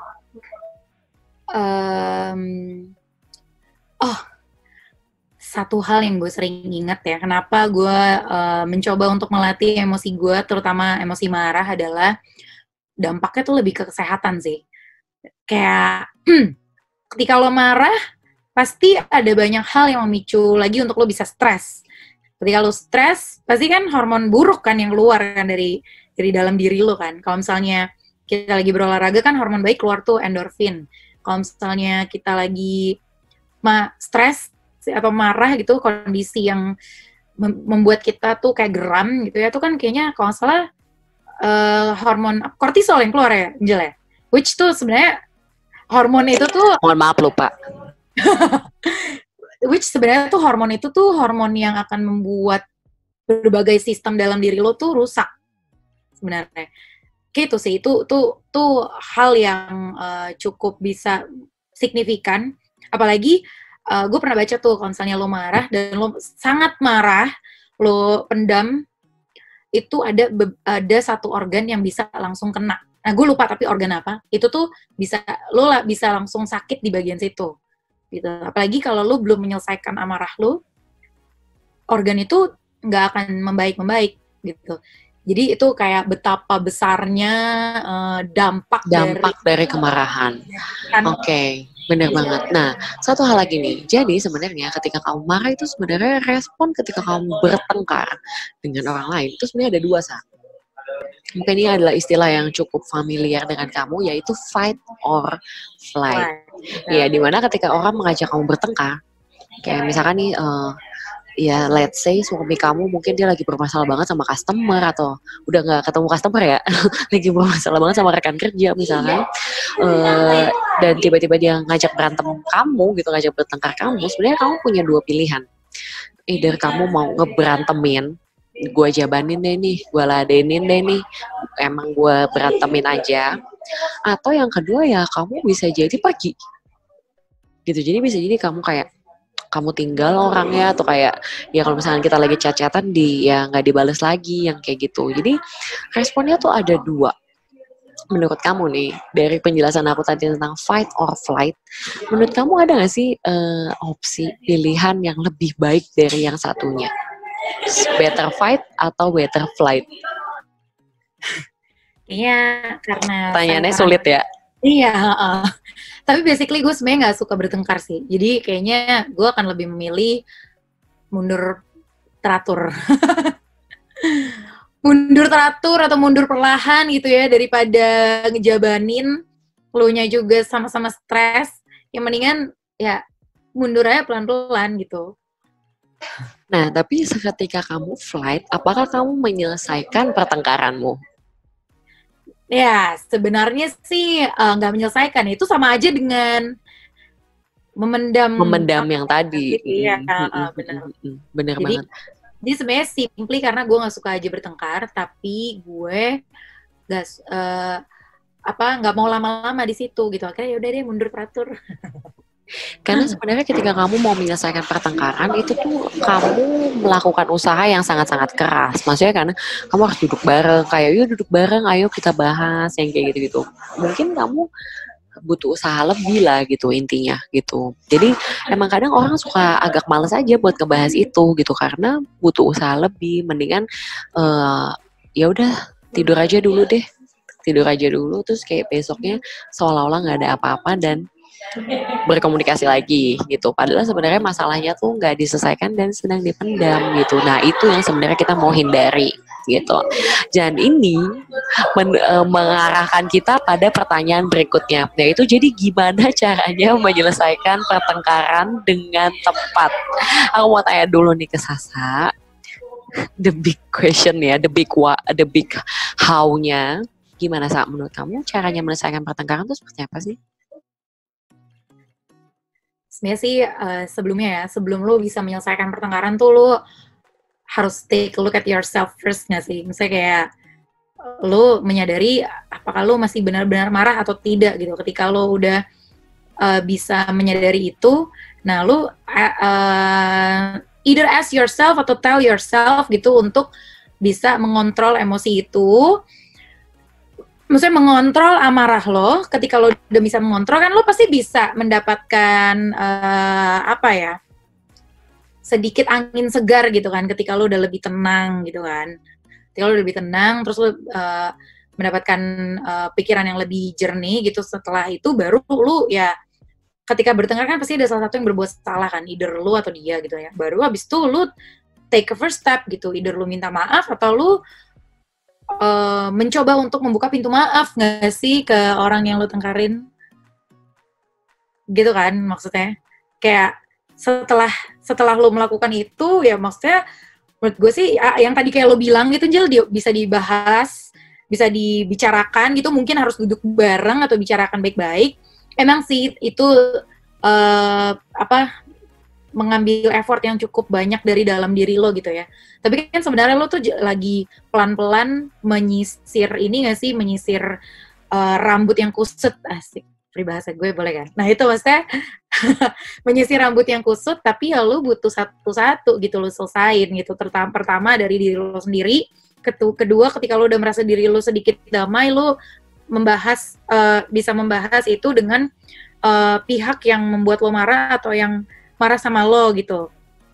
B: Satu hal yang gue sering ingat ya, kenapa gue mencoba untuk melatih emosi gue, terutama emosi marah, adalah dampaknya tuh lebih ke kesehatan sih. Kayak ketika lo marah, pasti ada banyak hal yang memicu lagi untuk lo bisa stres. Ketika lo stres, pasti kan hormon buruk kan yang keluar kan dari dalam diri lo kan. Kalau misalnya kita lagi berolahraga kan hormon baik keluar tuh endorfin. Kalau misalnya kita lagi stres atau marah gitu, kondisi yang membuat kita tuh kayak geram gitu ya, itu kan kayaknya kalau nggak salah hormon kortisol yang keluar ya, Angel ya? Which tuh sebenarnya hormon itu tuh...
A: Mohon maaf lupa.
B: Which sebenarnya tuh hormon itu tuh hormon yang akan membuat berbagai sistem dalam diri lo tuh rusak sebenarnya. Kayak itu sih, itu hal yang cukup bisa signifikan. Apalagi gue pernah baca tuh, kalau misalnya lo marah dan lo sangat marah, lo pendam, itu ada satu organ yang bisa langsung kena. Nah, gue lupa tapi organ apa. Itu tuh lo bisa langsung sakit di bagian situ. Gitu. Apalagi kalau lo belum menyelesaikan amarah lo, organ itu nggak akan membaik gitu. Jadi itu kayak betapa besarnya dampak
A: dari kemarahan. Oke. Bener banget. Nah, satu hal lagi nih. Jadi sebenarnya ketika kamu marah itu sebenarnya respon ketika kamu bertengkar dengan orang lain itu sebenarnya ada dua, Sa. Mungkin ini adalah istilah yang cukup familiar dengan kamu, yaitu fight or flight. Ya, dimana ketika orang mengajak kamu bertengkar, kayak misalkan nih, ya let's say suami kamu mungkin dia lagi bermasalah banget sama customer, atau udah nggak ketemu customer ya, lagi bermasalah banget sama rekan kerja misalkan, dan tiba-tiba dia ngajak berantem kamu gitu, ngajak bertengkar kamu, sebenarnya kamu punya dua pilihan. Either kamu mau ngeberantemin, gue jabanin deh nih, gue ladenin deh nih, emang gue berantemin aja, atau yang kedua ya kamu bisa jadi pergi gitu. Jadi bisa jadi kamu kayak kamu tinggal orangnya, atau kayak ya kalau misalnya kita lagi chat-chatan ya nggak dibales lagi, yang kayak gitu. Jadi responnya tuh ada dua. Menurut kamu nih, dari penjelasan aku tadi tentang fight or flight, menurut kamu ada nggak sih opsi pilihan yang lebih baik dari yang satunya? Better fight atau better flight?
B: Iya, karena
A: pertanyaannya sulit ya.
B: Iya, tapi basically gue sebenarnya nggak suka bertengkar sih. Jadi kayaknya gue akan lebih memilih mundur teratur. Mundur teratur atau mundur perlahan gitu ya, daripada ngejabanin, elunya juga sama-sama stres. Yang mendingan ya mundur aja pelan-pelan gitu.
A: Nah, tapi seketika kamu flight, apakah kamu menyelesaikan pertengkaranmu?
B: Ya, sebenarnya sih nggak menyelesaikan. Itu sama aja dengan memendam
A: yang tadi.
B: Iya, benar.
A: Benar banget.
B: Jadi sebenarnya simply karena gue nggak suka aja bertengkar, tapi gue nggak mau lama-lama di situ gitu. Akhirnya yaudah deh mundur teratur.
A: Karena sebenarnya ketika kamu mau menyelesaikan pertengkaran itu tuh kamu melakukan usaha yang sangat-sangat keras. Maksudnya karena kamu harus duduk bareng, kayak yuk duduk bareng, ayo kita bahas, yang kayak gitu-gitu. Mungkin kamu butuh usaha lebih lah gitu intinya gitu. Jadi emang kadang orang suka agak males aja buat ngebahas itu gitu, karena butuh usaha lebih. Mendingan ya udah tidur aja dulu deh, terus kayak besoknya seolah-olah nggak ada apa-apa dan berkomunikasi lagi gitu. Padahal sebenarnya masalahnya tuh nggak diselesaikan dan sedang dipendam gitu. Nah itu yang sebenarnya kita mau hindari gitu. Dan ini mengarahkan kita pada pertanyaan berikutnya, yaitu jadi gimana caranya menyelesaikan pertengkaran dengan tepat. Aku mau tanya dulu nih ke Sasa, the big question ya, the big how-nya. Gimana Sa, menurut kamu caranya menyelesaikan pertengkaran itu seperti apa sih?
B: sebenarnya sih sebelumnya ya, sebelum lo bisa menyelesaikan pertengkaran tuh lo harus take a look at yourself first nggak sih? Misalnya kayak lo menyadari apakah lo masih benar-benar marah atau tidak gitu. Ketika lo udah bisa menyadari itu, nah lo either ask yourself atau tell yourself gitu untuk bisa mengontrol emosi itu. Maksudnya mengontrol amarah lo. Ketika lo udah bisa mengontrol kan lo pasti bisa mendapatkan apa ya, sedikit angin segar gitu kan ketika lo udah lebih tenang gitu kan. Ketika lo udah lebih tenang terus lo mendapatkan pikiran yang lebih jernih gitu. Setelah itu baru lo ya ketika bertengkar kan pasti ada salah satu yang berbuat salah kan, either lo atau dia gitu ya. Baru habis itu lo take a first step gitu, either lo minta maaf atau lo mencoba untuk membuka pintu maaf nggak sih ke orang yang lo tengkarin, gitu kan maksudnya. Kayak setelah lo melakukan itu ya maksudnya menurut gue sih yang tadi kayak lo bilang gitu Jel, bisa dibahas, bisa dibicarakan gitu, mungkin harus duduk bareng atau bicarakan baik-baik. Emang sih itu mengambil effort yang cukup banyak dari dalam diri lo gitu ya. Tapi kan sebenarnya lo tuh lagi pelan-pelan menyisir ini nggak sih, menyisir rambut yang kusut, asik, peribahasa gue boleh kan? Nah itu maksudnya menyisir rambut yang kusut, tapi ya lo butuh satu-satu gitu lo selesain gitu. Pertama dari diri lo sendiri, kedua ketika lo udah merasa diri lo sedikit damai, lo bisa membahas itu dengan pihak yang membuat lo marah atau yang marah sama lo gitu.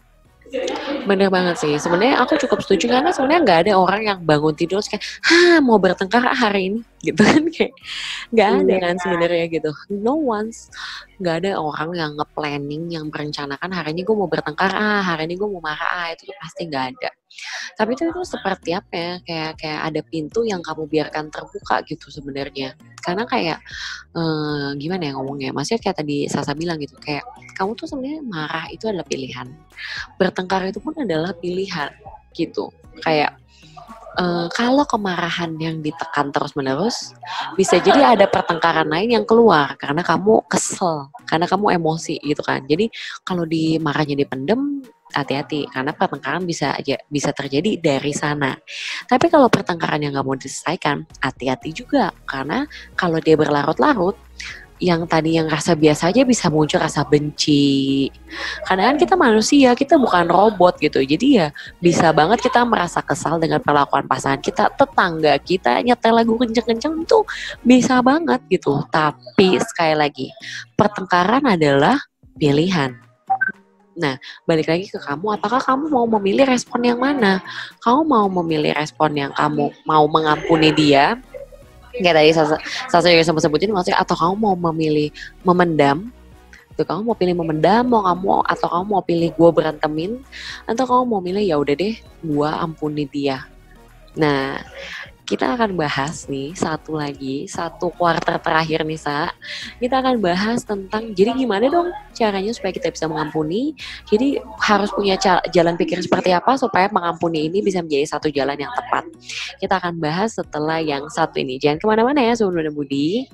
A: Bener banget sih. Sebenarnya aku cukup setuju karena sebenarnya nggak ada orang yang bangun tidur kayak, mau bertengkar hari ini, gitu kan, kayak nggak ada kan sebenarnya gitu. No one's, nggak ada orang yang nge-planning, yang merencanakan hari ini gue mau bertengkar, hari ini gue mau marah, itu pasti nggak ada. Tapi itu seperti apa ya? Kayak ada pintu yang kamu biarkan terbuka gitu sebenarnya. Karena kayak gimana ya ngomongnya? Maksudnya kayak tadi Sasa bilang gitu, kayak kamu tuh sebenarnya marah itu adalah pilihan. Bertengkar itu pun adalah pilihan gitu. Kayak kalau kemarahan yang ditekan terus-menerus, bisa jadi ada pertengkaran lain yang keluar karena kamu kesel, karena kamu emosi gitu kan. Jadi kalau marahnya dipendem, hati-hati karena pertengkaran bisa terjadi dari sana. Tapi kalau pertengkaran yang nggak mau diselesaikan, hati-hati juga karena kalau dia berlarut-larut, yang tadi yang rasa biasa aja bisa muncul rasa benci. Karena kan kita manusia, kita bukan robot gitu. Jadi ya bisa banget kita merasa kesal dengan perlakuan pasangan kita, tetangga kita nyetel lagu kenceng-kenceng tuh bisa banget gitu. Tapi sekali lagi, pertengkaran adalah pilihan. Nah, balik lagi ke kamu, apakah kamu mau memilih respon yang mana? Kamu mau memilih respon yang kamu mau mengampuni dia, kayak tadi Sasa juga sempat sebutin, maksudnya atau kamu mau memilih memendam, tuh kamu mau pilih memendam, atau kamu mau pilih gue berantemin, atau kamu mau milih ya udah deh gue ampuni dia. Nah, kita akan bahas nih satu kuarter terakhir nih kita akan bahas tentang jadi gimana dong caranya supaya kita bisa mengampuni. Jadi harus punya jalan pikir seperti apa supaya mengampuni ini bisa menjadi satu jalan yang tepat. Kita akan bahas setelah yang satu ini. Jangan kemana-mana ya Sobat Muda Budi.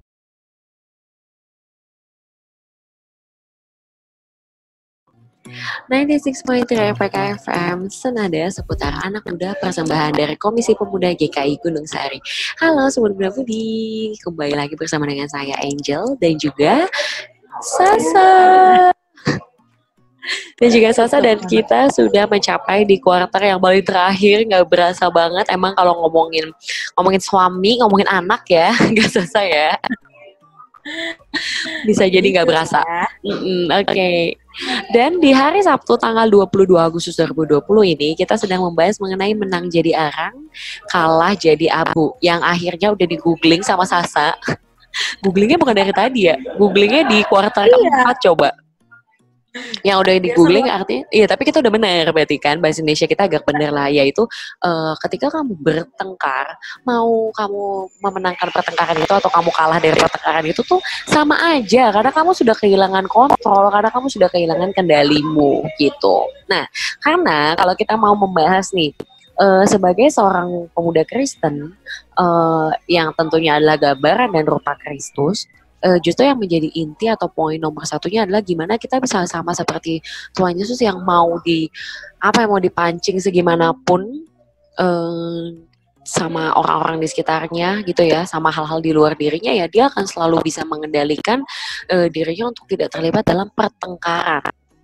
A: (96.3) FPK FM, senada seputar anak muda, persembahan dari Komisi Pemuda GKI Gunung Sari. Halo Sobat Muda Budi, kembali lagi bersama dengan saya Angel dan juga Sasa. Dan kita sudah mencapai di kuarter yang paling terakhir, nggak berasa banget. Emang kalau ngomongin suami, ngomongin anak ya, nggak selesai ya. Bisa jadi nggak berasa. Oke. Dan di hari Sabtu tanggal 22 Agustus 2020 ini kita sedang membahas mengenai menang jadi arang, kalah jadi abu, yang akhirnya udah di-googling sama Sasa. Googlingnya bukan dari tadi ya, googlingnya di kuartal keempat coba. Yang udah di googling artinya, iya tapi kita udah benar berarti kan, bahasa Indonesia kita agak benar lah, yaitu ketika kamu bertengkar, mau kamu memenangkan pertengkaran itu atau kamu kalah dari pertengkaran itu tuh sama aja, karena kamu sudah kehilangan kontrol, karena kamu sudah kehilangan kendalimu gitu. Nah, karena kalau kita mau membahas nih, sebagai seorang pemuda Kristen yang tentunya adalah gambaran dan rupa Kristus, justru yang menjadi inti atau poin nomor satunya adalah gimana kita bisa sama seperti Tuhan Yesus yang mau mau dipancing segimanapun sama orang-orang di sekitarnya gitu ya, sama hal-hal di luar dirinya ya, dia akan selalu bisa mengendalikan dirinya untuk tidak terlibat dalam pertengkaran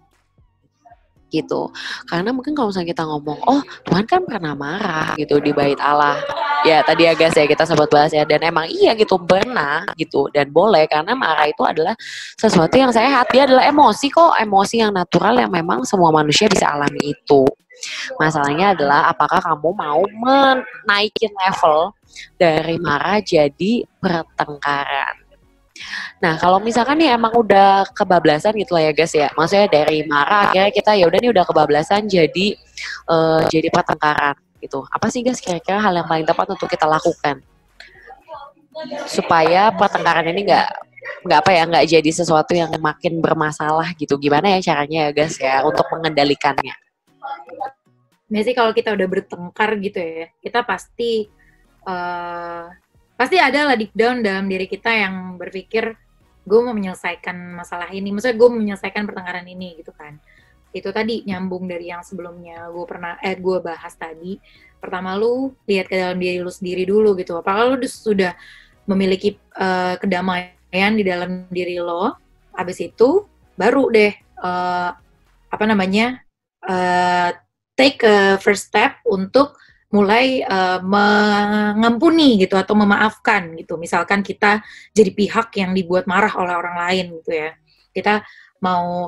A: gitu. Karena mungkin kalau misalnya kita ngomong, oh Tuhan kan pernah marah gitu di bait Allah. Ya tadi ya guys ya kita sempat bahas ya, dan emang iya gitu pernah gitu, dan boleh karena marah itu adalah sesuatu yang sehat, dia adalah emosi kok, emosi yang natural yang memang semua manusia bisa alami itu. Masalahnya adalah apakah kamu mau menaikin level dari marah jadi pertengkaran. Nah, kalau misalkan nih emang udah kebablasan gitu lah ya guys ya. Maksudnya dari marah akhirnya kita ya udah nih udah kebablasan jadi pertengkaran gitu. Apa sih guys kira-kira hal yang paling tepat untuk kita lakukan supaya pertengkaran ini nggak jadi sesuatu yang makin bermasalah gitu. Gimana ya caranya ya guys ya untuk mengendalikannya?
B: Biasanya kalau kita udah bertengkar gitu ya, kita pasti ada lah deep down dalam diri kita yang berpikir gue mau menyelesaikan masalah ini, maksudnya gue mau menyelesaikan pertengkaran ini gitu kan. Itu tadi nyambung dari yang sebelumnya gue bahas tadi. Pertama lu lihat ke dalam diri lu sendiri dulu gitu. Apakah lu sudah memiliki kedamaian di dalam diri lo? Habis itu baru deh take a first step untuk mulai mengampuni gitu atau memaafkan gitu. Misalkan kita jadi pihak yang dibuat marah oleh orang lain gitu ya. Kita mau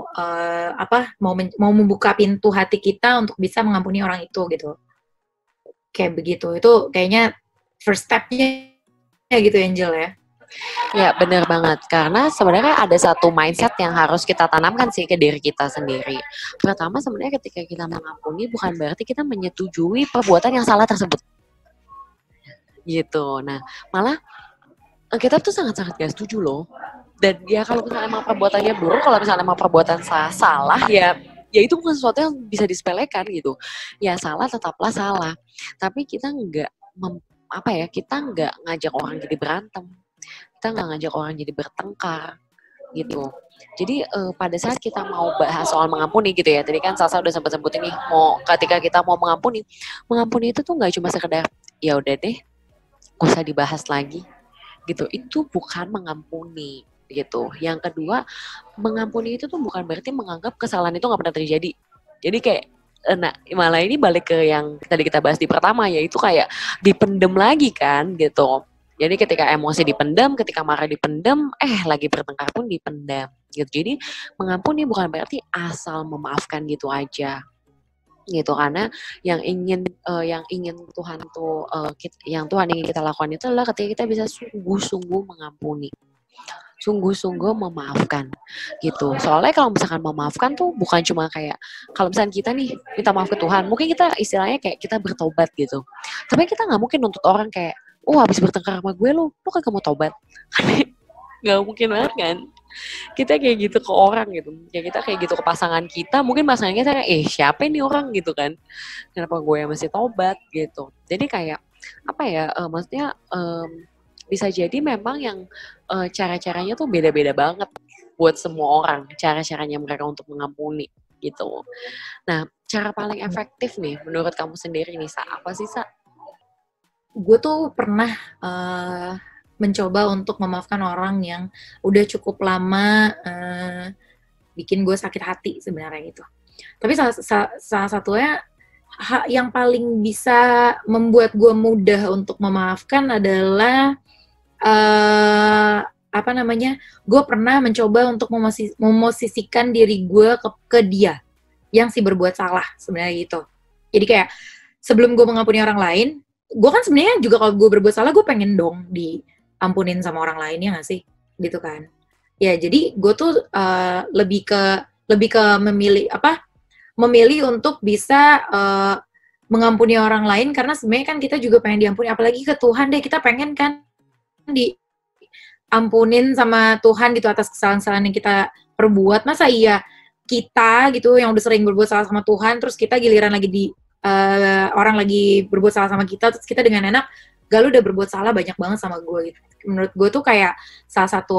B: mau membuka pintu hati kita untuk bisa mengampuni orang itu gitu. Kayak begitu. Itu kayaknya first step-nya gitu Angel ya.
A: Ya benar banget, karena sebenarnya ada satu mindset yang harus kita tanamkan sih ke diri kita sendiri. Pertama sebenarnya ketika kita mengampuni bukan berarti kita menyetujui perbuatan yang salah tersebut gitu. Nah malah kita tuh sangat-sangat gak setuju loh. Dan ya kalau misalnya emang perbuatannya buruk, kalau misalnya emang perbuatan salah ya itu bukan sesuatu yang bisa disepelekan gitu. Ya salah tetaplah salah, tapi kita kita nggak ngajak orang jadi berantem, kita nggak ngajak orang jadi bertengkar gitu. Jadi pada saat kita mau bahas soal mengampuni gitu ya, tadi kan Salsa udah sempat sebutin nih, ketika kita mau mengampuni itu tuh nggak cuma sekedar ya udah deh gak usah dibahas lagi gitu, itu bukan mengampuni gitu. Yang kedua, mengampuni itu tuh bukan berarti menganggap kesalahan itu nggak pernah terjadi. Jadi kayak malah ini balik ke yang tadi kita bahas di pertama, yaitu kayak dipendem lagi kan gitu. Jadi ketika emosi dipendam, ketika marah dipendam, lagi bertengkar pun dipendam gitu. Jadi mengampuni bukan berarti asal memaafkan gitu aja gitu, karena yang ingin Tuhan ingin kita lakukan itu adalah ketika kita bisa sungguh-sungguh mengampuni, sungguh-sungguh memaafkan gitu. Soalnya kalau misalkan memaafkan tuh bukan cuma kayak kalau misalkan kita nih minta maaf ke Tuhan, mungkin kita istilahnya kayak kita bertobat gitu. Tapi kita nggak mungkin nuntut orang kayak, habis bertengkar sama gue lu kan kamu tobat. Nggak mungkin banget kan. Kita kayak gitu ke orang gitu. Ya kita kayak gitu ke pasangan kita, mungkin pasangan kita kayak, siapa ini orang gitu kan. Kenapa gue masih tobat gitu. Jadi kayak maksudnya bisa jadi memang yang cara-caranya tuh beda-beda banget buat semua orang, cara-caranya mereka untuk mengampuni gitu. Nah, cara paling efektif nih menurut kamu sendiri nih, apa sih, Sa?
B: Gue tuh pernah mencoba untuk memaafkan orang yang udah cukup lama bikin gue sakit hati sebenarnya gitu. Tapi salah satunya yang paling bisa membuat gue mudah untuk memaafkan adalah gue pernah mencoba untuk memosisikan diri gue ke dia yang si berbuat salah sebenarnya gitu. Jadi kayak sebelum gue mengampuni orang lain, gue kan sebenarnya juga kalau gue berbuat salah gue pengen dong diampunin sama orang lain, ya nggak sih gitu kan. Ya jadi gue tuh lebih ke memilih untuk bisa mengampuni orang lain, karena sebenarnya kan kita juga pengen diampuni, apalagi ke Tuhan deh, kita pengen kan diampunin sama Tuhan gitu atas kesalahan-kesalahan yang kita perbuat. Masa iya kita gitu yang udah sering berbuat salah sama Tuhan, terus kita giliran lagi orang lagi berbuat salah sama kita, terus kita dengan enak, lu udah berbuat salah banyak banget sama gue gitu. Menurut gue tuh kayak salah satu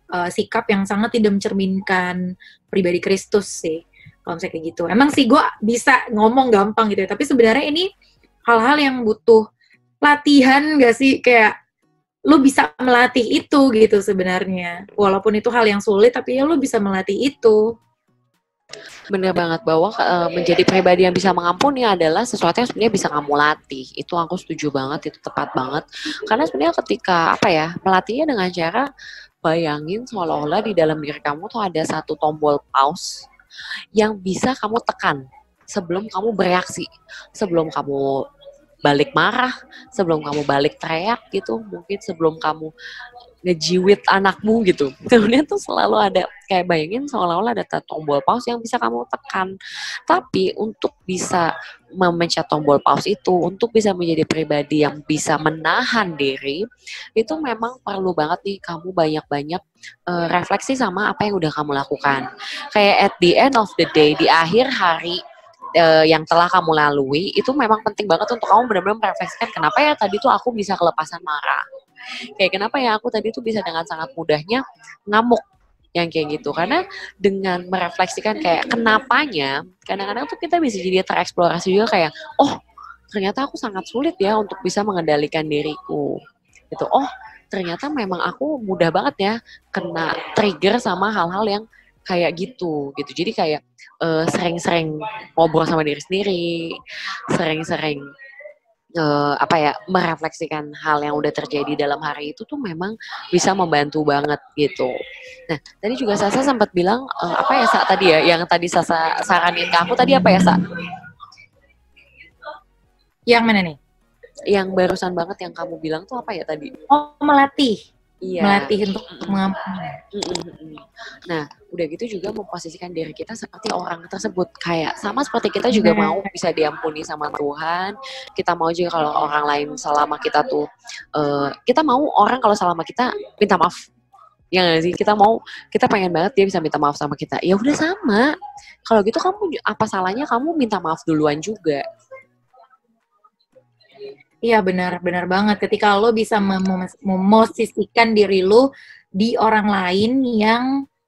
B: sikap yang sangat tidak mencerminkan pribadi Kristus sih. Kalau misalnya kayak gitu. Emang sih gue bisa ngomong gampang gitu ya, tapi sebenarnya ini hal-hal yang butuh latihan gak sih? Kayak lu bisa melatih itu gitu sebenarnya. Walaupun itu hal yang sulit, tapi ya lu bisa melatih itu.
A: Bener banget bahwa menjadi pribadi yang bisa mengampuni adalah sesuatu yang sebenarnya bisa kamu latih. Itu aku setuju banget, itu tepat banget. Karena sebenarnya ketika melatihnya dengan cara bayangin seolah-olah di dalam diri kamu tuh ada satu tombol pause yang bisa kamu tekan sebelum kamu bereaksi, sebelum kamu balik marah, sebelum kamu balik teriak gitu, mungkin sebelum kamu ngejiwit anakmu gitu. Kemudian tuh selalu ada, kayak bayangin seolah-olah ada tombol pause yang bisa kamu tekan. Tapi untuk bisa memencet tombol pause itu, untuk bisa menjadi pribadi yang bisa menahan diri, itu memang perlu banget nih kamu banyak-banyak refleksi sama apa yang udah kamu lakukan. Kayak at the end of the day, di akhir hari yang telah kamu lalui, itu memang penting banget untuk kamu benar-benar merefleksikan kenapa ya tadi tuh aku bisa kelepasan marah. Kayak kenapa ya aku tadi tuh bisa dengan sangat mudahnya ngamuk yang kayak gitu. Karena dengan merefleksikan kayak kenapanya, kadang-kadang tuh kita bisa jadi tereksplorasi juga kayak, oh ternyata aku sangat sulit ya untuk bisa mengendalikan diriku. Gitu. Oh ternyata memang aku mudah banget ya kena trigger sama hal-hal yang kayak gitu. Jadi kayak sering-sering ngobrol sama diri sendiri, sering-sering merefleksikan hal yang udah terjadi dalam hari itu tuh memang bisa membantu banget gitu. Nah, tadi juga Sasa sempat bilang Sa tadi ya, yang tadi Sasa saranin ke aku tadi apa ya, Sa?
B: Yang mana nih?
A: Yang barusan banget yang kamu bilang tuh apa ya tadi?
B: Oh, melatih.
A: Iya.
B: Melatih untuk mengampuni.
A: Nah, udah gitu juga memposisikan diri kita seperti orang tersebut. Kayak sama seperti kita juga mau bisa diampuni sama Tuhan. Kita mau juga kalau orang lain salah sama kita tuh, kita mau orang kalau salah sama kita minta maaf. Ya nggak sih? Kita pengen banget dia bisa minta maaf sama kita. Ya udah sama. Kalau gitu kamu apa salahnya kamu minta maaf duluan juga.
B: Iya benar banget. Ketika lo bisa memosisikan diri lo di orang lain yang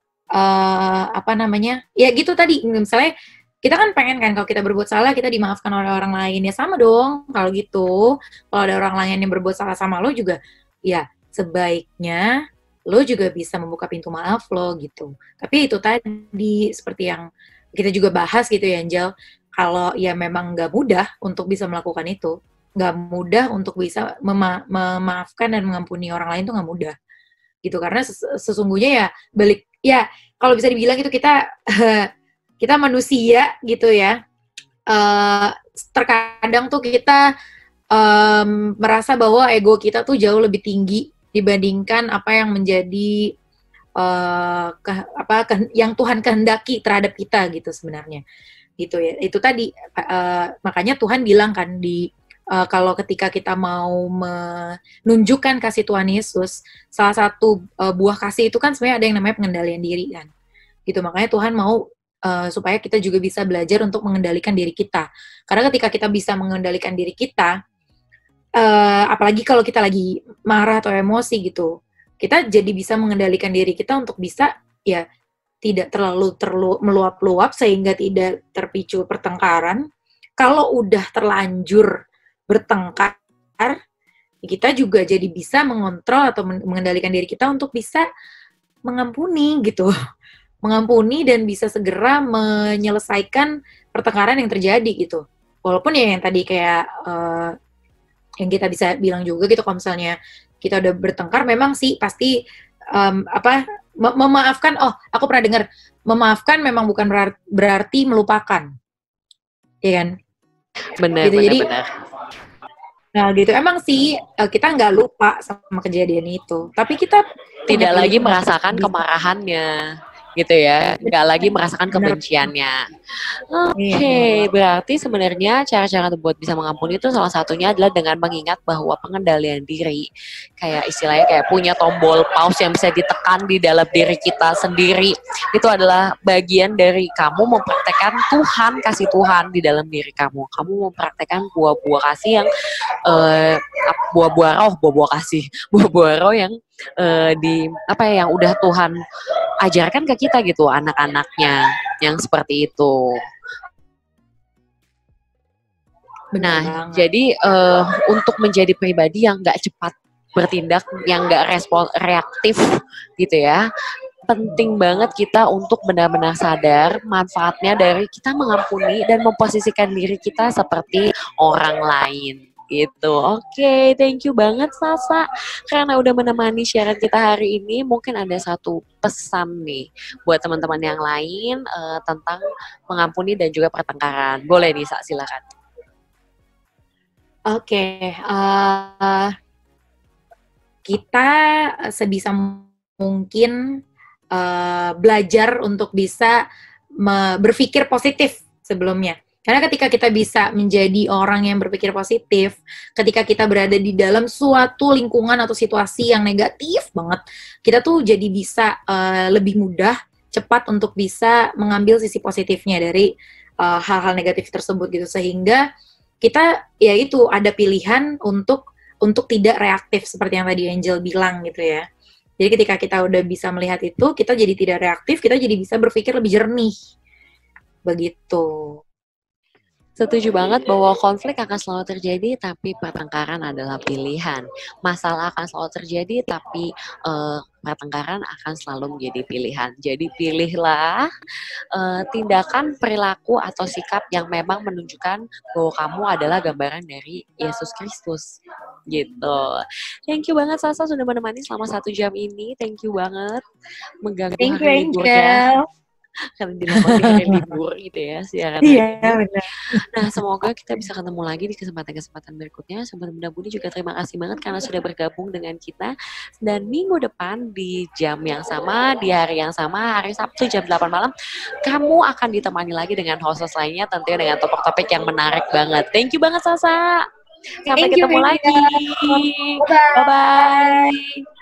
B: ya gitu tadi. Misalnya kita kan pengen kan kalau kita berbuat salah kita dimaafkan oleh orang lain, ya sama dong. Kalau gitu, kalau ada orang lain yang berbuat salah sama lo juga, ya sebaiknya lo juga bisa membuka pintu maaf lo gitu. Tapi itu tadi seperti yang kita juga bahas gitu ya, Angel. Kalau ya memang nggak mudah untuk bisa melakukan itu. Nggak mudah untuk bisa memaafkan dan mengampuni orang lain tuh nggak mudah gitu, karena sesungguhnya ya kalau bisa dibilang itu kita manusia gitu ya, terkadang tuh kita merasa bahwa ego kita tuh jauh lebih tinggi dibandingkan apa yang menjadi yang Tuhan kehendaki terhadap kita gitu sebenarnya gitu ya. Itu tadi makanya Tuhan bilang kan kalau ketika kita mau menunjukkan kasih Tuhan Yesus, salah satu buah kasih itu kan sebenarnya ada yang namanya pengendalian diri kan. Gitu, makanya Tuhan mau supaya kita juga bisa belajar untuk mengendalikan diri kita. Karena ketika kita bisa mengendalikan diri kita, apalagi kalau kita lagi marah atau emosi gitu, kita jadi bisa mengendalikan diri kita untuk bisa ya tidak terlalu meluap-luap sehingga tidak terpicu pertengkaran. Kalau udah terlanjur bertengkar, kita juga jadi bisa mengontrol atau mengendalikan diri kita untuk bisa mengampuni gitu. Mengampuni dan bisa segera menyelesaikan pertengkaran yang terjadi gitu. Walaupun ya yang tadi kayak yang kita bisa bilang juga gitu, kalau misalnya kita udah bertengkar memang sih pasti memaafkan, aku pernah dengar, memaafkan memang bukan berarti melupakan. Iya kan?
A: Benar,
B: gitu.
A: Benar.
B: Nah gitu, emang sih kita nggak lupa sama kejadian itu, tapi kita
A: tidak lagi merasakan kemarahannya, gitu ya, nggak lagi merasakan kebenciannya. Oke, berarti sebenarnya cara-cara buat bisa mengampuni itu salah satunya adalah dengan mengingat bahwa pengendalian diri, kayak istilahnya kayak punya tombol pause yang bisa ditekan di dalam diri kita sendiri, itu adalah bagian dari kamu mempraktekkan kasih Tuhan di dalam diri kamu. Kamu mempraktekkan buah-buah kasih yang buah-buah roh, buah-buah kasih, buah-buah roh yang di apa ya, yang udah Tuhan ajarkan ke kita gitu, anak-anaknya yang seperti itu.
B: Benar
A: Nah,
B: banget.
A: jadi untuk menjadi pribadi yang nggak cepat bertindak, yang nggak reaktif gitu ya, penting banget kita untuk benar-benar sadar manfaatnya dari kita mengampuni dan memposisikan diri kita seperti orang lain gitu. Oke, thank you banget Sasa karena udah menemani siaran kita hari ini. Mungkin ada satu pesan nih buat teman-teman yang lain tentang mengampuni dan juga pertengkaran. Boleh nih, Sa, silakan.
B: Oke, kita sebisa mungkin belajar untuk bisa berpikir positif sebelumnya. Karena ketika kita bisa menjadi orang yang berpikir positif, ketika kita berada di dalam suatu lingkungan atau situasi yang negatif banget, kita tuh jadi bisa lebih mudah, cepat untuk bisa mengambil sisi positifnya dari hal-hal negatif tersebut gitu. Sehingga kita ya itu ada pilihan untuk tidak reaktif seperti yang tadi Angel bilang gitu ya. Jadi ketika kita udah bisa melihat itu, kita jadi tidak reaktif, kita jadi bisa berpikir lebih jernih. Begitu.
A: Setuju banget bahwa konflik akan selalu terjadi, tapi pertengkaran adalah pilihan. Masalah akan selalu terjadi, tapi pertengkaran akan selalu menjadi pilihan. Jadi pilihlah tindakan, perilaku, atau sikap yang memang menunjukkan bahwa kamu adalah gambaran dari Yesus Kristus. Gitu. Thank you banget Sasa sudah menemani selama 1 jam ini. Thank you banget mengganggu
B: Thank you,
A: hari liburnya.
B: Angel.
A: Karena dilewati hari libur gitu ya siaran
B: Iya,
A: hari ini.
B: benar.
A: Nah, semoga kita bisa ketemu lagi di kesempatan-kesempatan berikutnya. Sobat Bunda Budi juga terima kasih banget karena sudah bergabung dengan kita. Dan minggu depan di jam yang sama, di hari yang sama, hari Sabtu jam 8 malam, kamu akan ditemani lagi dengan host-host lainnya tentunya dengan topik-topik yang menarik banget. Thank you banget Sasa. Sampai ketemu lagi. Bye-bye.